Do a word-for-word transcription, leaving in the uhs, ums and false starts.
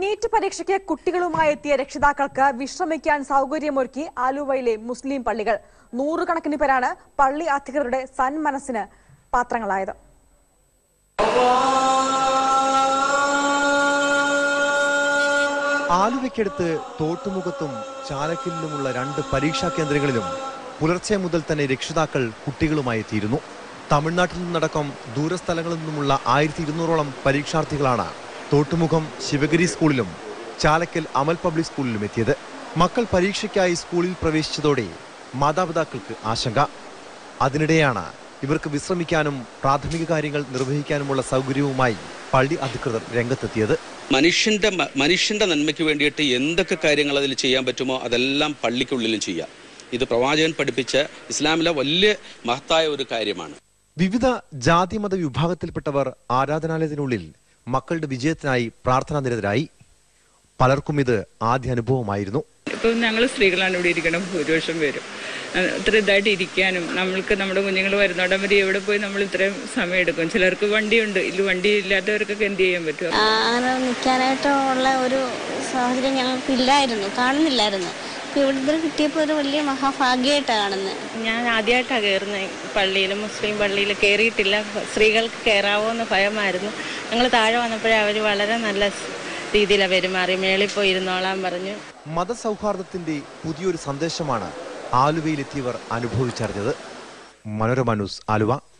NEET പരീക്ഷയ്ക്ക് കുട്ടികളുമായി എത്തിയ രക്ഷിതാക്കൾക്ക് വിശ്രമിക്കാൻ സൗകര്യമൊരുക്കി ആലുവയിലെ മുസ്ലിം പള്ളികൾ. നൂറുകണക്കിന് പേരാണ് പള്ളി അധികൃതരുടെ സന്മനസ്സിന് പാത്രങ്ങളായത്. ആലുവയ്ക്കടുത്ത് തോട്ടുമുഖത്തും ചാലക്കലിലുമുള്ള രണ്ട് പരീക്ഷാ കേന്ദ്രങ്ങളിലും പുലർച്ചെ മുതൽ തന്നെ രക്ഷിതാക്കൾ കുട്ടികളുമായി എത്തിയിരുന്നു. തമിഴ്നാട്ടിൽ നിന്നടക്കം ദൂരസ്ഥലങ്ങളിൽ നിന്നുമുള്ള ആയിരത്തി ഇരുന്നൂറോളം പരീക്ഷാർത്ഥികളാണ് തോട്ടുമുഖം ശിവഗിരി സ്കൂളിലും ചാലക്കൽ അമൽ പബ്ലിക് സ്കൂളിലും എത്തിയത്. മക്കൾ പരീക്ഷയ്ക്കായി സ്കൂളിൽ പ്രവേശിച്ചതോടെ മാതാപിതാക്കൾക്ക് ആശങ്ക. അതിനിടെയാണ് ഇവർക്ക് വിശ്രമിക്കാനും പ്രാഥമിക കാര്യങ്ങൾ നിർവഹിക്കാനുമുള്ള സൗകര്യവുമായി പള്ളി അധികൃതർ രംഗത്തെത്തിയത്. മനുഷ്യന്റെ മനുഷ്യന്റെ നന്മയ്ക്ക് വേണ്ടിയിട്ട് എന്തൊക്കെ കാര്യങ്ങൾ അതിൽ ചെയ്യാൻ പറ്റുമോ അതെല്ലാം പള്ളിക്കുള്ളിലും ചെയ്യാം. ഇത് പ്രവാചകൻ പഠിപ്പിച്ച ഇസ്ലാമിലെ വലിയ മഹത്തായ ഒരു കാര്യമാണ്. വിവിധ ജാതിമത വിഭാഗത്തിൽപ്പെട്ടവർ ആരാധനാലയത്തിനുള്ളിൽ മക്കളുടെ വിജയത്തിനായി പ്രാർത്ഥനാ നിരതരായി. പലർക്കും ഇത് ആദ്യ അനുഭവമായിരുന്നു. ഇപ്പം ഞങ്ങൾ സ്ത്രീകളാണ് ഇവിടെ ഇരിക്കണം. ഭൂരിപക്ഷം പേരും ഇത്ര ഇതായിട്ട് ഇരിക്കാനും നമ്മൾക്ക് നമ്മുടെ കുഞ്ഞുങ്ങൾ വരുന്നോടം വരെ എവിടെ പോയി നമ്മൾ ഇത്രയും സമയം എടുക്കും. ചിലർക്ക് വണ്ടിയുണ്ട്, ഇല്ല വണ്ടി ഇല്ലാത്തവർക്കൊക്കെ എന്ത് ചെയ്യാൻ പറ്റും? അങ്ങനെ നിൽക്കാനായിട്ടുള്ള ഒരു സാഹചര്യം ഞങ്ങൾക്ക് ഇല്ലായിരുന്നു, കാണുന്നില്ലായിരുന്നു. ഇവിടുത്തെ കിട്ടിയപ്പോൾ ഒരു വലിയ മഹാഭാഗ്യമായിട്ടാണ് കാണുന്നത്. ഞാൻ ആദ്യമായിട്ടാണ് കയറുന്നത് പള്ളിയിൽ, മുസ്ലിം പള്ളിയിൽ കയറിയിട്ടില്ല. സ്ത്രീകൾക്ക് കയറാവോ എന്ന് ഭയമായിരുന്നു. ഞങ്ങൾ താഴെ വന്നപ്പോഴേ അവർ വളരെ നല്ല രീതിയിലാണ് പെരുമാറി. മേളിൽ പോയി ഇരുന്നോളാൻ പറഞ്ഞു. മതസൗഹാർദ്ദത്തിന്റെ പുതിയൊരു സന്ദേശമാണ് ആലുവയിലെത്തിയവർ അനുഭവിച്ചറിഞ്ഞത്. മനോരമ ന്യൂസ്, ആലുവ.